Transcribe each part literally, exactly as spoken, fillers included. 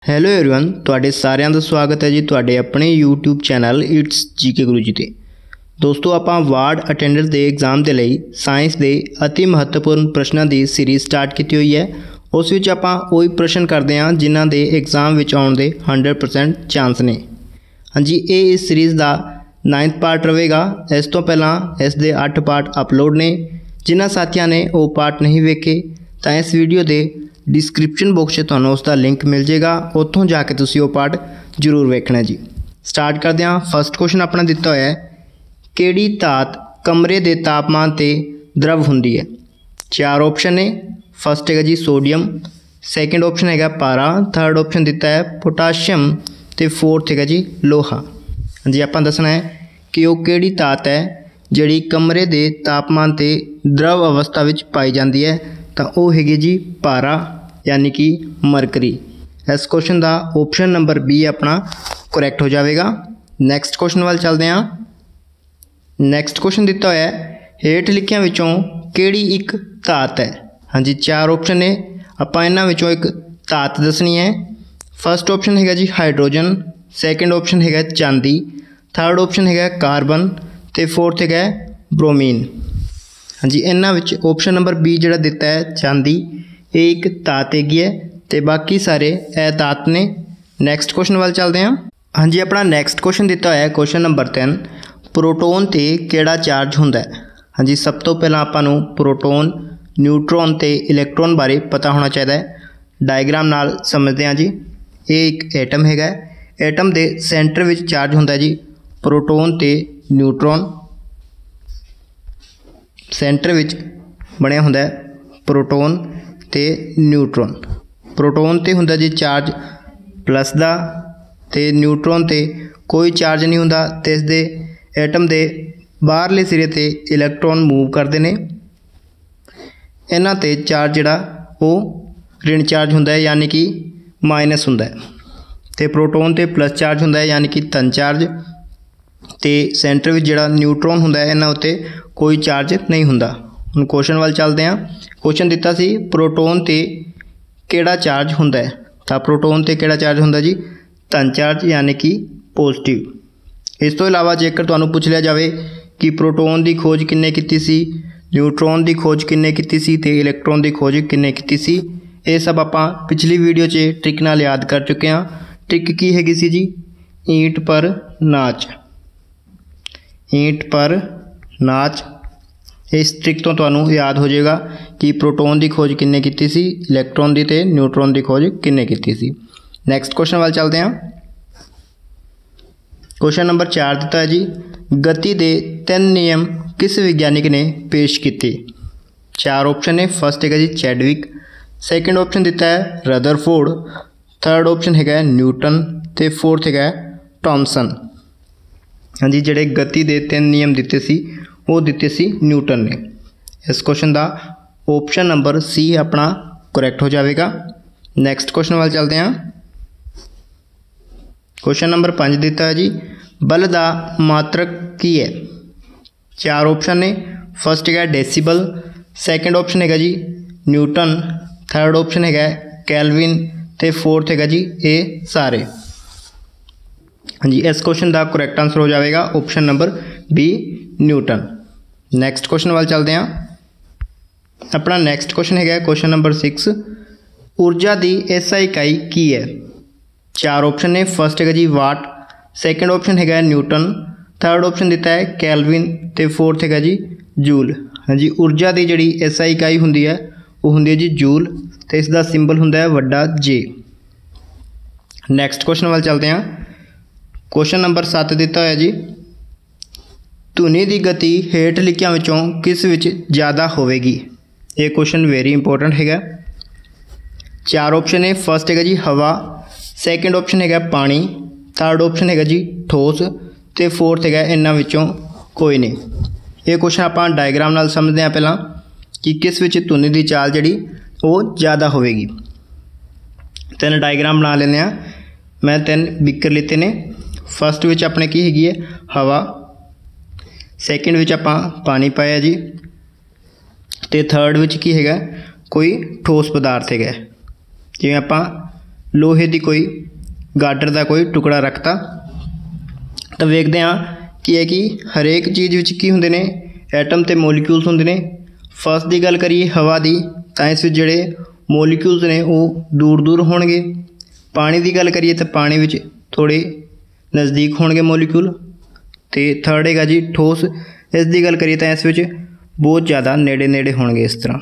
Hello everyone ਤੁਹਾਡੇ ਸਾਰਿਆਂ ਦਾ ਸਵਾਗਤ ਹੈ ਜੀ ਤੁਹਾਡੇ ਆਪਣੇ YouTube channel it's GK Guru ji ਤੇ। ਦੋਸਤੋ ਆਪਾਂ ਵਾਰਡ ਅਟੈਂਡਰ ਦੇ ਐਗਜ਼ਾਮ ਦੇ ਲਈ ਸਾਇੰਸ ਦੇ ਅਤੀ ਮਹੱਤਵਪੂਰਨ ਪ੍ਰਸ਼ਨਾਂ ਦੀ ਸੀਰੀਜ਼ ਸਟਾਰਟ ਕੀਤੀ ਹੋਈ ਹੈ। ਉਸ ਵਿੱਚ ਆਪਾਂ ਉਹੀ ਪ੍ਰਸ਼ਨ ਕਰਦੇ ਹਾਂ ਜਿਨ੍ਹਾਂ ਦੇ ਐਗਜ਼ਾਮ ਵਿੱਚ ਆਉਣ ਦੇ हंड्रेड परसेंट ਚਾਂਸ ਨੇ। ਹਾਂਜੀ, ਇਹ ਇਸ ਸੀਰੀਜ਼ ਦਾ नाइन्थ पार्ट रहेगा। इस तो पहला इस दे अठ पार्ट अपलोड ने, जिन्होंने साथियों ने वो पार्ट नहीं वेखे तो इस वीडियो के डिस्क्रिप्शन बॉक्स में तुहानूं उसका लिंक मिल जाएगा, उत्थों जाके तुसीं वो पार्ट जरूर वेखना जी। स्टार्ट करते हैं। फर्स्ट क्वेश्चन अपना दिता होया है, किहड़ी धात कमरे के तापमान ते द्रव हुंदी है। चार ऑप्शन ने। फर्स्ट है जी सोडियम, सैकेंड ऑप्शन है पारा, थर्ड ऑप्शन दिता है पोटाशियम ते फोर्थ है जी लोहा। जी आप दसना है कि वो किहड़ी धात है जिहड़ी कमरे के तापमान ते द्रव अवस्था विच पाई जाती है, तो वो हैगी जी पारा यानी कि मरकरी। इस क्वेश्चन का ऑप्शन नंबर बी अपना करैक्ट हो जाएगा। नैक्सट क्वेश्चन वाल चलते हैं। नैक्सट क्वेश्चन दिता होया है, हेठ लिखियां विचों किहड़ी एक धात है। हाँ जी, चार ऑप्शन ने, आपां इन्हां विचों एक धात दसनी है। फर्स्ट ऑप्शन है जी हाइड्रोजन, सैकेंड ऑप्शन है चांदी, थर्ड ऑप्शन है कार्बन तो फोर्थ है ब्रोमीन। हाँ जी, इन्हां विच ऑप्शन नंबर बी जिहड़ा दिता है चांदी, ये एक धात हैगी है तो बाकी सारे ए धात ने। नैक्सट क्वेश्चन वाल चलते हैं। हाँ जी, अपना नैक्सट क्वेश्चन दिता है क्वेश्चन नंबर तीन, प्रोटोन ते किहड़ा चार्ज हुंदा है। हाँ जी, सब तो पहला आपां नूं प्रोटोन, न्यूट्रॉन ते इलैक्ट्रॉन बारे पता होना चाहिए। डायग्राम नाल समझते हैं जी। ये एक एटम हैगा, एटम के सेंटर में चार्ज होंदा जी प्रोटोन ते न्यूट्रॉन। सेंटर में बनया होंदा प्रोटोन ते न्यूट्रॉन। प्रोटोन ते होंदा जी चार्ज प्लस दा, ते न्यूट्रॉन ते कोई चार्ज नहीं होंदा, ते इस दे एटम के बाहरले सिरे ते इलैक्ट्रॉन मूव करते हैं। इन्हां ते चार्ज जिहड़ा वो ऋण चार्ज होंदा है यानी कि माइनस होंदा है, तो प्रोटोन ते प्लस चार्ज होंदा है यानी कि धन चार्ज, तो सेंटर में जिहड़ा न्यूट्रॉन होंदा है इन्हां उत्ते कोई चार्ज नहीं होंदा। हुण क्वेश्चन वाल चलते हैं। क्वेश्चन दिता सी प्रोटोन ते किहड़ा चार्ज होंदा है, तो प्रोटोन ते किहड़ा चार्ज होंदा जी धन चार्ज यानी कि पॉजिटिव। इस तो इलावा जेकर तुहानूं पुछ लिया जाए कि प्रोटोन की खोज किन्ने कीती सी, न्यूट्रॉन की खोज किन्ने कीती सी ते इलैक्ट्रॉन की खोज किन्ने कीती सी, ये सब आपां पिछली वीडियो च ट्रिक नाल याद कर चुके हैं। ट्रिक की हैगी सी जी ईंट पर नाच। ईंट पर नाच, इस ट्रिक तो तुहानूं याद हो जाएगा कि प्रोटोन की खोज किन्ने कीती सी, इलैक्ट्रॉन की ते न्यूट्रॉन की खोज किन्ने कीती सी। नैक्सट क्वेश्चन वाल चलते हैं। क्वेश्चन नंबर चार दिता है जी, गति के तीन नियम किस विज्ञानिक ने पेश किए। चार ऑप्शन है। फर्स्ट है जी चैडविक, सैकेंड ऑप्शन दिता है रदरफोर्ड, थर्ड ऑप्शन है न्यूटन तो फोर्थ है थॉमसन। हाँ जी, जिहड़े गति के तीन नियम दिते सी वो दिते सी न्यूटन ने। इस क्वेश्चन का ऑप्शन नंबर सी अपना करैक्ट हो जाएगा। नैक्सट क्वेश्चन वाल चलते हैं। क्वेश्चन नंबर पाँच दिता है जी, बल का मात्रक की है। चार ऑप्शन ने। फर्स्ट है डेसीबल, सैकेंड ऑप्शन है जी न्यूटन, थर्ड ऑप्शन है कैलविन तो फोर्थ है जी ये सारे। हाँ जी, इस क्वेश्चन का करैक्ट आंसर हो जाएगा option number B newton. Next question वाल चलते हैं। अपना नैक्सट क्वेश्चन है क्वेश्चन नंबर सिक्स, ऊर्जा की एसआई इकाई की है। चार ऑप्शन ने। फर्स्ट है जी वाट, सैकेंड ऑप्शन है न्यूटन, थर्ड ऑप्शन दिता है कैलविन तो फोर्थ है जी जूल। हाँ जी, ऊर्जा की जी एसआई इकाई होंदी है वो होंदी है जी जूल, तो इसका सिंबल होंदा है वड्डा जे। नैक्सट क्वेश्चन वाल चलते हैं। क्वेश्चन नंबर सत्त दिता है जी, धुनी की गति हेठ लिखियां विचों किस विच ज़्यादा होवेगी। ये क्वेश्चन वेरी इंपोर्टेंट है। चार ऑप्शन है। फर्स्ट है जी हवा, सैकेंड ऑप्शन है पानी, थर्ड ऑप्शन है जी ठोस तो फोर्थ है इन्हां विचों कोई नहीं। ये क्वेश्चन आपां डायग्राम नाल समझते हैं पहला कि किस विच धुनी की चाल जिहड़ी वो ज़्यादा होवेगी। तीन डायग्राम बना लेने हैं। मैं तीन बीकर लिते ने। फर्स्ट विच अपने की हैगी है हवा, सैकेंड विच आपां पानी पाया जी, तो थर्ड विच की हैगा कोई ठोस पदार्थ है। जिवें आपां लोहे की कोई गाडर का कोई टुकड़ा रखता। तो वेखते हाँ कि है कि हरेक चीज़ विच की हुंदे ने एटम ते मोलीक्यूल्स हुंदे ने। फस्ट की गल करिए हवा की, तो इस जिहड़े मोलीक्यूल्स ने वो दूर दूर होणगे। पानी की गल करिए तो पानी विच थोड़े नज़दीक होणगे मोलीक्यूल। तो थर्ड हैगा जी ठोस, इस दी गल करिए तो इस विच बहुत ज़्यादा नेड़े नेड़े होणगे। इस तरह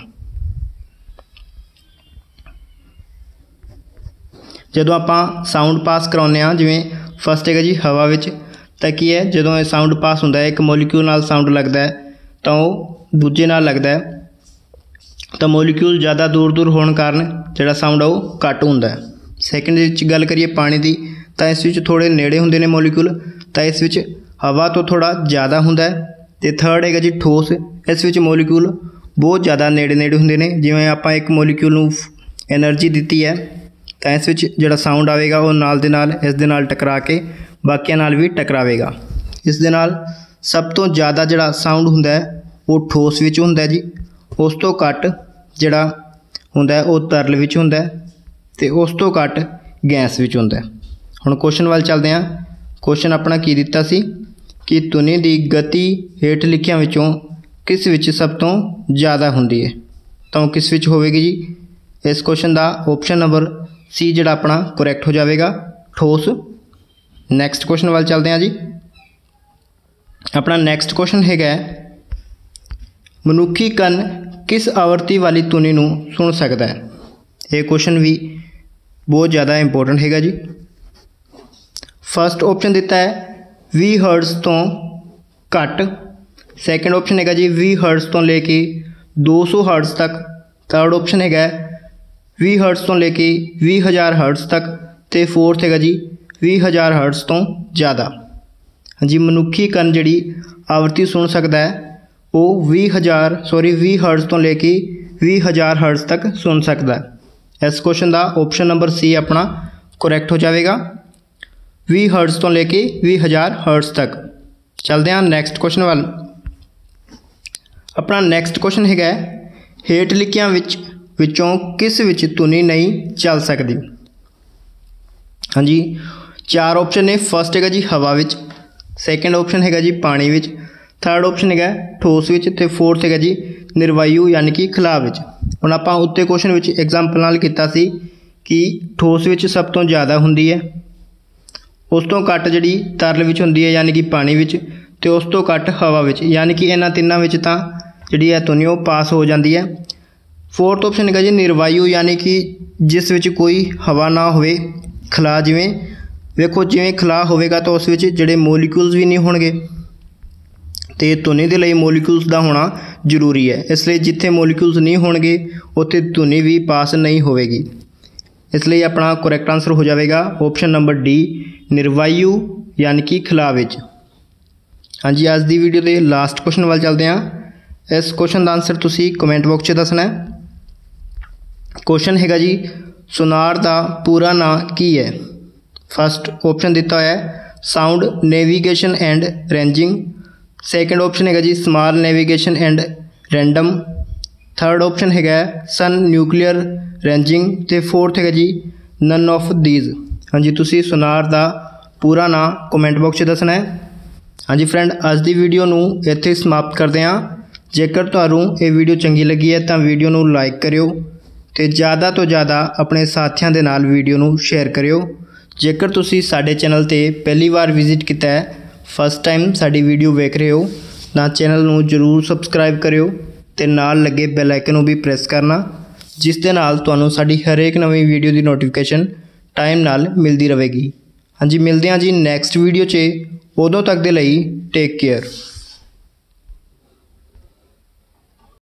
जदों आपां साउंड पास कराउने आ, जिवें फस्ट हैगा जी हवा विच, तो की है जदों ये साउंड पास हुंदा है एक मोलीक्यूल नाल साउंड लगदा है तो वो दूजे नाल लगदा है, तो मोलीक्यूल ज़्यादा दूर दूर होने कारण जिहड़ा साउंड है वो घट हुंदा है। सैकेंड विच गल करिए पानी की, तो इस विच थोड़े नेड़े हुंदे ने मोलीक्यूल, तो इस विच हवा तो थोड़ा ज़्यादा हुंदा है। तो थर्ड हैगा जी ठोस, इस विच मोलीक्यूल बहुत ज़्यादा नेड़े नेड़े हुंदे ने। जिवें आपां एक मोलीक्यूल नूं एनर्जी दित्ती है तो इस विच जिहड़ा साउंड आवेगा वो नाल दे नाल इस दे नाल टकरा के बाकियां नाल भी टकरावेगा। इस दे नाल सब तो ज़्यादा जिहड़ा साउंड हुंदा है वो ठोस विच हुंदा है जी, उस तो घट जिहड़ा हुंदा है वो तरल विच हुंदा है, ते उस तो घट गैस विच हुंदा है। हुण क्वेश्चन वाल चलदे हां। क्वेश्चन अपना की दिता सी कि धुनी की गति हेठ लिखियां विचों किस विच सब तो ज़्यादा हुंदी है, तो किस विच होवेगी जी। इस क्वेश्चन का ऑप्शन नंबर सी जिहड़ा अपना करैक्ट हो जाएगा, ठोस। नैक्सट क्वेश्चन वाल चलते हैं जी। अपना नैक्सट क्वेश्चन हैगा मनुखी कन किस आवृत्ति वाली धुनी नूं सुन सकता है। ये क्वेश्चन भी बहुत ज़्यादा इंपोर्टेंट हैगा जी। फस्ट ऑप्शन दिता है भी हर्ट्ज तो घट। सैकेंड ऑप्शन हैगा जी भी हर्ट्ज तो लेके दो सौ हर्ट्ज तक। थर्ड ऑप्शन हैगा भी हर्ट्ज तो लेके भी हज़ार हर्ट्ज तक। तो फोर्थ हैगा जी भी हज़ार हर्ट्ज तो ज़्यादा। हाँ जी, मनुखी कन जिहड़ी आवृत्ति सुन सकता है वो भी हज़ार सॉरी भी हर्ट्ज तो लेके भी हज़ार हर्ट्ज तक सुन सकता है। इस क्वेश्चन का ऑप्शन नंबर सी अपना करैक्ट हो जाएगा, भी हर्ट्ज तो लेके भी हज़ार हर्ट्ज तक। चलते हैं नैक्सट क्वेश्चन वाल। अपना नैक्सट क्वेश्चन हैगा हेठ लिखियां विच विचों किस विच धुनी नहीं चल सकती। हाँ जी, चार ऑप्शन ने। फस्ट हैगा जी हवा विच, सैकेंड ऑप्शन हैगा जी पानी विच, थर्ड ऑप्शन हैगा ठोस विच, ते फोर्थ हैगा जी निर्वायु यानी कि खला विच। हुण आपां उत्ते क्वेश्चन विच एग्जाम्पल नाल कीता सी कि ठोस विच सब तो ज़्यादा हुंदी है, उस तो घट जिहड़ी तरल विच हुंदी है यानी कि पानी विच, ते उस तो घट हवा विच, यानी कि इन्हां तिन्नां विच तां जिहड़ी है धुनी वो पास हो जाती है। फोर्थ ऑप्शन हैगा जी निर्वायु यानी कि जिस विच कोई हवा ना होवे, खला। जिवें वेखो जिवें खला होवेगा तो उस विच जिहड़े मोलीक्यूल्स भी नहीं होणगे, तो धुनी के लिए मोलीक्यूल्स का होना जरूरी है। इसलिए जिथे मोलीक्यूल्स नहीं होणगे उत्थे धुनी भी पास नहीं होवेगी। इसलिए अपना करैक्ट आंसर हो जाएगा ऑप्शन नंबर डी निर्वायु यानी कि खला विच। हाँ जी, अज की वीडियो के लास्ट क्वेश्चन वाल चलते हैं। इस क्वेश्चन का आंसर तुसी कमेंट बॉक्स में दसना है। क्वेश्चन हैगा जी सोनार का पूरा नाम की है। फस्ट ऑप्शन दिता है sound navigation and ranging. Second option हैगा जी small navigation and random. Third option हैगा सन न्यूक्लियर रेंजिंग। तो फोर्थ हैगा जी नन ऑफ दीज। हाँ जी, तुसी सोनार का पूरा नाम कमेंट बॉक्स में दसना है। हाँ जी फ्रेंड, अज की वीडियो नूं इत्थे समाप्त करते हैं। जेकर तुहानूं ये वीडियो चंगी लगी है तो वीडियो नूं लाइक करियो ते ज़्यादा तो ज़्यादा अपने साथियों के नाल वीडियो नूं शेयर करियो। जेकर तुसी साडे चैनल ते पहली बार विजिट किया है, फस्ट टाइम साडी वीडियो वेख रहे हो, तो चैनल नूं जरूर सबसक्राइब करियो ते नाल लगे बैल आइकन नूं भी प्रेस करना, जिस दे नाल तुहानूं साडी हरेक नवीं वीडियो की नोटिफिकेशन टाइम नाल मिलती रहेगी। हाँ जी, मिलते हैं जी नैक्सट वीडियो च। उदों तक दे लई टेक केयर।